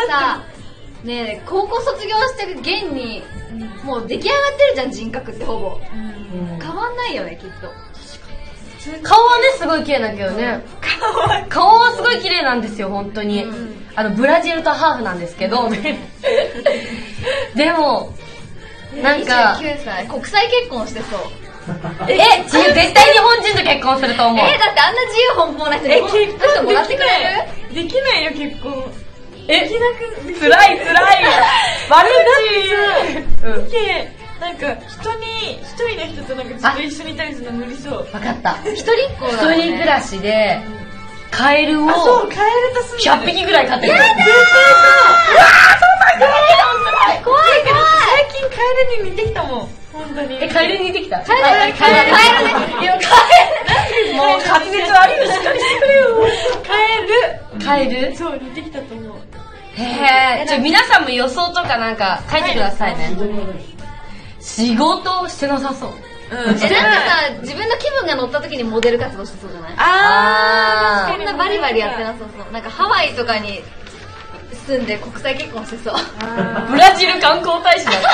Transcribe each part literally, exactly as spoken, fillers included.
さ、ねえ、高校卒業して現に、もう出来上がってるじゃん、人格ってほぼ。変わんないよね、きっと。 顔はね、すごい綺麗だけどね。顔はすごい綺麗なんですよ、本当に。あの、ブラジルとハーフなんですけど。でも、なんか。 にじゅうきゅうさい、国際結婚してそう。 え、違う、絶対日本人と結婚すると思う。 え、だってあんな自由奔放な人にえ、結婚もらってくれる？できないよ、結婚。 え、 できなく、 つらいつらいよ。悪口。 見て、なんか、人に、一人の人となんかずっと一緒にいたりするの無理そう。 わかった。 一人っ子だ一人暮らしで、カエルを、 そう、カエルと住んでる。 ひゃっぴきぐらい飼ってる。 やだー！うわー、そうなんだ！怖い怖い！ 最近カエルに似てきたもん。本当に。 え、カエルに似てきた？ カエル、カエル、カエルね。カエル。 もう滑舌悪いのしっかりしてくれよ。 カエル。 カエル？ そう、似てきたと思う。 へぇー。じゃあ皆さんも予想とかなんか書いてくださいね。仕事してなさそう。 え、なんかさ、自分の気分が乗った時にモデル活動してそうじゃない？ あそんなバリバリやってなさそう。なんかハワイとかに住んで国際結婚してそう。 ー。ブラジル観光大使だって。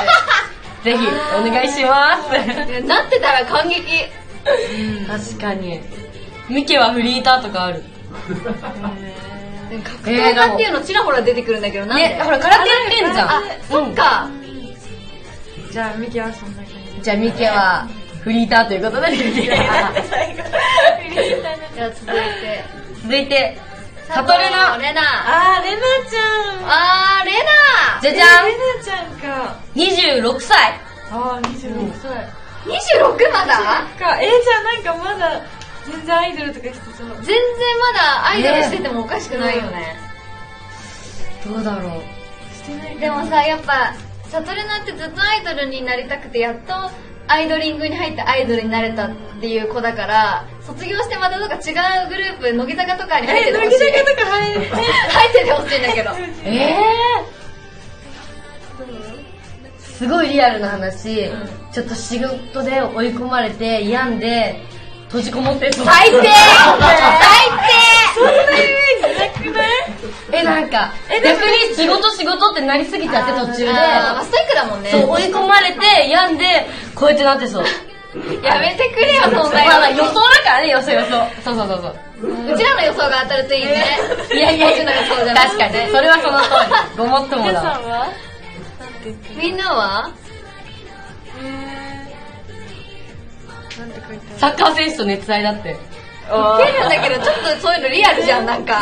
ぜひ、お願いします。 なってたら感激。 確かに。ミケはフリーターとかある。 格闘家っていうのちらほら出てくるんだけど、なんで？ ね、ほら、空手やってんじゃん。 あ、そっか。 じゃあ、ミキはそんな感じ。 じゃあミケはフリーターということで。 じゃあ続いて。 続いて、サトルのレナ。 あー、レナちゃん。 あー、レナ。 じゃじゃん。 レナちゃんか。 にじゅうろくさい。 あー、にじゅうろくさい。 にじゅうろくまだ？ か、えー、じゃあなんかまだ、全然アイドルとかしてそう。 全然まだアイドルしててもおかしくないよね。 どうだろう。 してない。 でもさ、やっぱ、サトルナってずっとアイドルになりたくて、やっとアイドリングに入ってアイドルになれたっていう子だから、卒業してまたどっか違うグループ、乃木坂とかに入っててほしい。 乃木坂とか入って入っててほしいんだけど。 えー、すごいリアルな話、うん、ちょっと仕事で追い込まれて病んで閉じこもってそう。 最低最低そんなイメージなくない？ え、なんか逆に仕事仕事ってなりすぎちゃって途中で、 あー、ストイックだもんね。 そう追い込まれて病んでこうやってなってそう。 やめてくれよ、そんなまあまあ予想だからね、予想予想。そうそうそうそう。 うちらの予想が当たるといいね。 いやいやいや、 そうじゃない。 確かにそれはその通り。ごもっともだわ。 皆さんは？ みんなは？ なんて書いてある？ サッカー選手と熱愛だって。 言ってるんだけど、ちょっとそういうのリアルじゃん、なんか。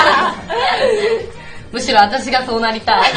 むしろ私がそうなりたい。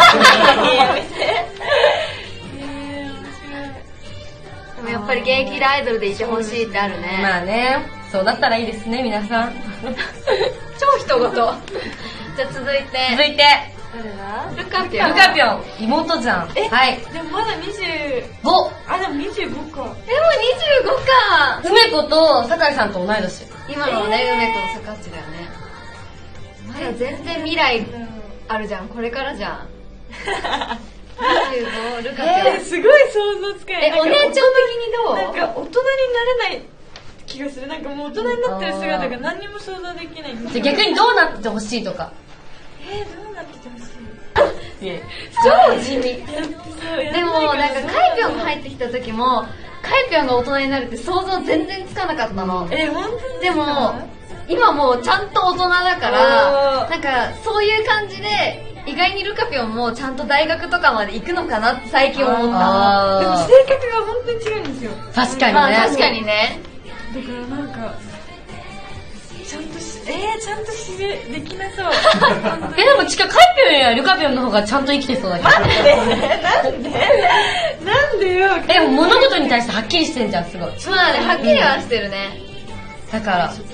でもやっぱり現役でアイドルでいてほしいってあるね。 まあね、そうだったらいいですね、皆さん。 超人事。じゃあ続いて。 続いて、 誰だ？ ルカピョン。 ルカピョン、妹じゃん。 え、 はい。 でもまだにじゅうご。 あ、でもにじゅうごか。 でもにじゅうごか。 梅子と酒井さんと同い年。 今のね、梅子の坂っちだよね。まだ全然未来あるじゃん、これからじゃん。にじゅうご、ルカピョン。 えー、すごい想像つかない。 え、お姉ちゃん的にどう？ なんか大人になれない気がする。なんかもう大人になってる姿が何にも想像できないんですじゃあ逆にどうなってほしいとか。 えー、どうなっててほしい？ 超地味。でもなんかカイピョンが入ってきた時も、カイピョンが大人になるって想像全然つかなかったの。 えー、本当に？ でも今もうちゃんと大人だからなんかそういう感じで意外にルカピョンもちゃんと大学とかまで行くのかなって最近思った。 でも性格が本当に違うんですよ。 確かにね。 まあ確かにね。 だからなんかちゃんとしえー、ちゃんとしでできなそう。 え、でもちかカイピョンやルカピョンの方がちゃんと生きてそうだけど。 なんでなんでなんでよ。 え、でも物事に対してはっきりしてんじゃん、すごい。 そうだね、はっきりはしてるね。 だからそう。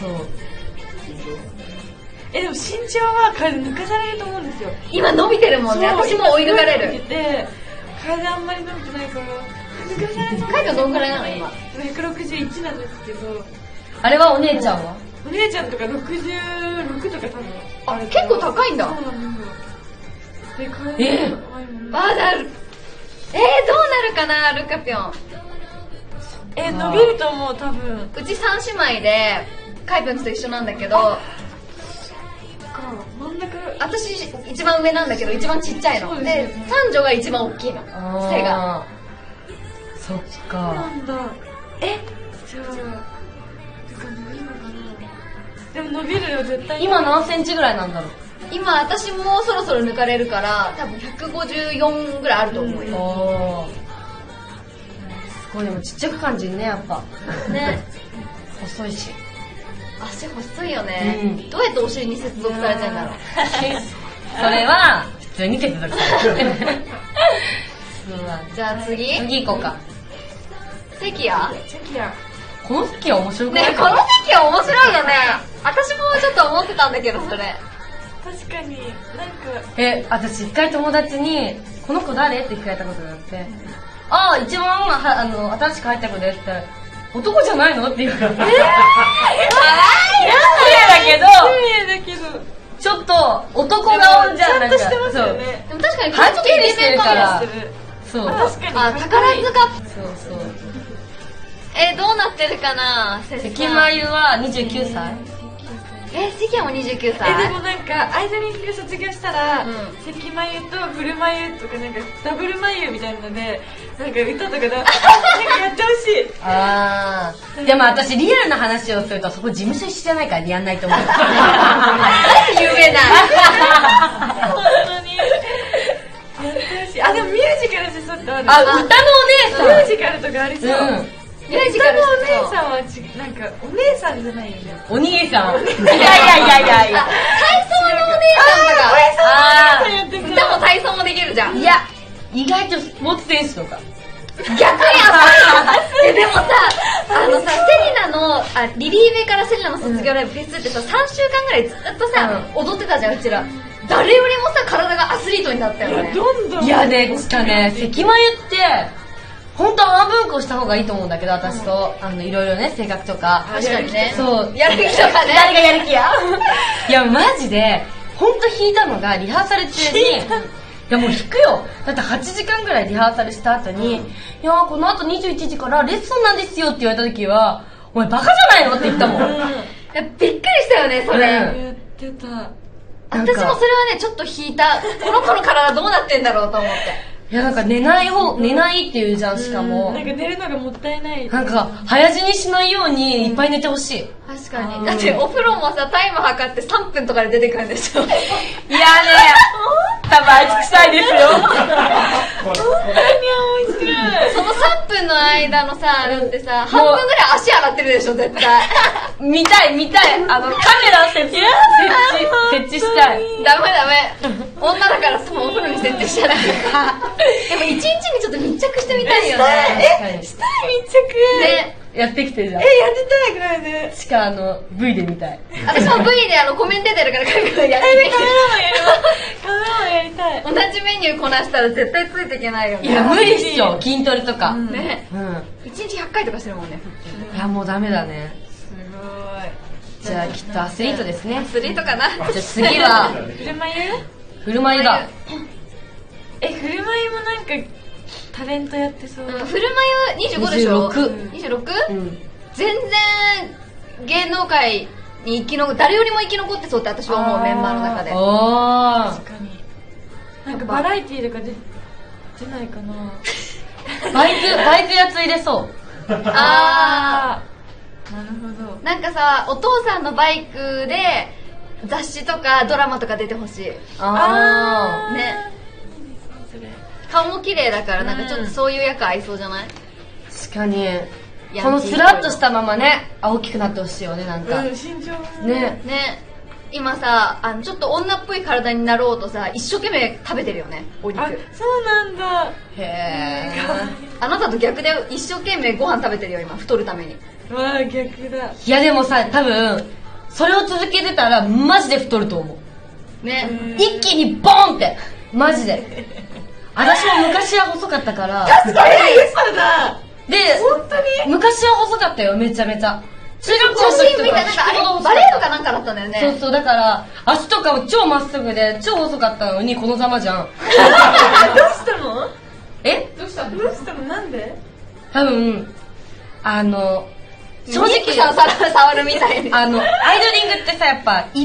え、でも身長は体抜かされると思うんですよ。 今伸びてるもんね。私も追い抜かれる。 伸びてて体あんまり伸びてないから抜かされる。 カイピョンどんくらいなの今？ ひゃくろくじゅういちなんですけど。 あれはお姉ちゃんは？ お姉ちゃんとかろくじゅうろくとか多分。 あ、結構高いんだ。 そうなんですよ。で、体えー、 あ、なる。えー、どうなるかな、ルカピョン。 え、伸びると思う、多分。 うち三姉妹でカイピョンと一緒なんだけど、 か真ん中。 私一番上なんだけど一番ちっちゃいの。で、三女が一番大きいの。背が。 そっか。 なんだ。え、じゃあ、でも伸びるよ絶対。 今何センチぐらいなんだろう。 今私もそろそろ抜かれるから多分ひゃくごじゅうよんぐらいあると思うよ。 おー。すごい、でもちっちゃく感じるね、やっぱ。 ね。 細いし。 足細いよね、 うん、 どうやってお尻に接続されてんだろう。 それは普通に接続されてる。 じゃあ次次行こうか。 関谷関谷。 この関谷面白くない？ ね、この関谷面白いよね。私もちょっと思ってたんだけど、それ確かになんか。 え、私一回友達にこの子誰って聞かれたことがあって、ああ一番はあの新しく入った子ですって、男じゃないのって言うから。えー、かわいい。失礼だけど、 失礼だけど、 ちょっと男顔じゃん。 ちゃんとしてますよね。 でも確かにはっきりしてるから。そう。 確かに。 あ、宝塚。 そうそう。 え、どうなってるかな。 関まゆはにじゅうきゅうさい。 え、関谷もにじゅうきゅうさい。 え、でもなんかアイドリング卒業したら、うん、関まゆとフルまゆとかなんかダブルまゆみたいなので、なんか歌とかだなんかやってほしい。 ああ。でも私リアルな話をするとそこ事務所一緒じゃないからやんないと思う。 有名な。 本当に。やってほしい。あ、でもミュージカルでそうってある。 あ、歌のお姉さん。 ミュージカルとかありそう。うんミュージカルのお姉さんはちなんかお姉さんじゃないよね。 お兄さん。いやいやいやいやいや。 体操のお姉さんとか。 ああ。 歌も体操もできるじゃん。 いや、意外とスポーツ選手とか。 逆にえでもさ、あのさ、セリナのあリリーベからセリナの卒業ライブフェスってさ、さんしゅうかんぐらいずっとさ、うん、踊ってたじゃんうちら。誰よりもさ体がアスリートになったよね。 どんどん。 いやね、ちかね、関まゆって本当は半分こした方がいいと思うんだけど、私と、うん、あのいろいろね性格とか。 確かにね。 そうやる気とかね。 誰がやる気や。いやマジで本当弾いたのがリハーサル中に。いやもう弾くよ。だってはちじかんぐらいリハーサルした後に、うん、いやこの後にじゅういちじからレッスンなんですよって言われた時は、お前バカじゃないのって言ったもん。うん、いやびっくりしたよねそれ。 言ってた。 私もそれはねちょっと引いた。この子の体どうなってんだろうと思って。 いやなんか寝ない方、寝ないっていうじゃん、しかも。 なんか寝るのがもったいない。 なんか早死にしないようにいっぱい寝てほしい。 確かに。だってお風呂もさタイム測ってさんぷんとかで出てくるんでしょ。いやね多分あいつ臭いですよ。 本当に面白い。 そのさんぷんの間のさ、だってさ、半分ぐらい足洗ってるでしょ、絶対。 見たい、見たい。あの、カメラ設置、設置、設置したい。 ダメダメ。女だからそのお風呂に設置したらいいか。でも一日にちょっと密着してみたいよね。 え、したい密着。 ね。 やってきてるじゃん。 え、やってたいぐらいで。 しかあの ブイ で見たい。 私も ブイ であのコメンテーターだからやってきて。 カメラもやる。カメラもやりたい。 同じメニューこなしたら絶対ついていけないよね。 いや無理っしょ。筋トレとか。 ね。いちにちひゃっかいとかしてるもんね。 いやもうダメだね。 すごい。 じゃあきっとアスリートですね。 アスリートかな。 じゃあ次はフルマユ？ フルマユだ。 え、フルマユもなんかタレントやってそう。 フルマユにじゅうごでしょ。 にじゅうろく。 にじゅうろく？全然芸能界に生き残誰よりも生き残ってそうって私は思う。メンバーの中で。 あ確かに。なんかバラエティーとか出出ないかな。 バイクバイクやつ入れそう。 ああ、なるほど。 なんかさお父さんのバイクで雑誌とかドラマとか出てほしい。 ああね。顔も綺麗だからなんかちょっとそういう役合いそうじゃない？ 確かに。このスラッとしたままね大きくなってほしいよね。なんか、 うん、身長ねね。今さあのちょっと女っぽい体になろうとさ一生懸命食べてるよねお肉。 あ、そうなんだ。 へえ。 あなたと逆で一生懸命ご飯食べてるよ今太るために。 わあ逆だ。 いやでもさ多分それを続けてたらマジで太ると思うね。 一気にボーンってマジで。私も昔は細かったから。 確かに嘘だ。 で本当に昔は細かったよめちゃめちゃ。中学校の時とかなんかあれバレエとかなんかだったんだよね。 そうそうだから足とかも超まっすぐで超細かったのにこのざまじゃん。 どうしたの？ え？ どうしたの？どうしたの？なんで？ 多分あの正直さ触るみたいに。 あのアイドリングってさやっぱい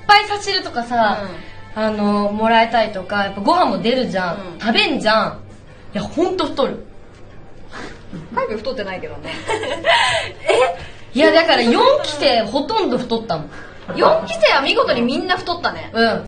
ぱい差し入れとかさ、あのもらえたりとか、やっぱご飯も出るじゃん、 うん食べんじゃん。いやほんと太る。 ファイブ太ってないけどね。 いやだからよんきてほとんど太ったもん。 よんき生は見事にみんな太ったね。 うん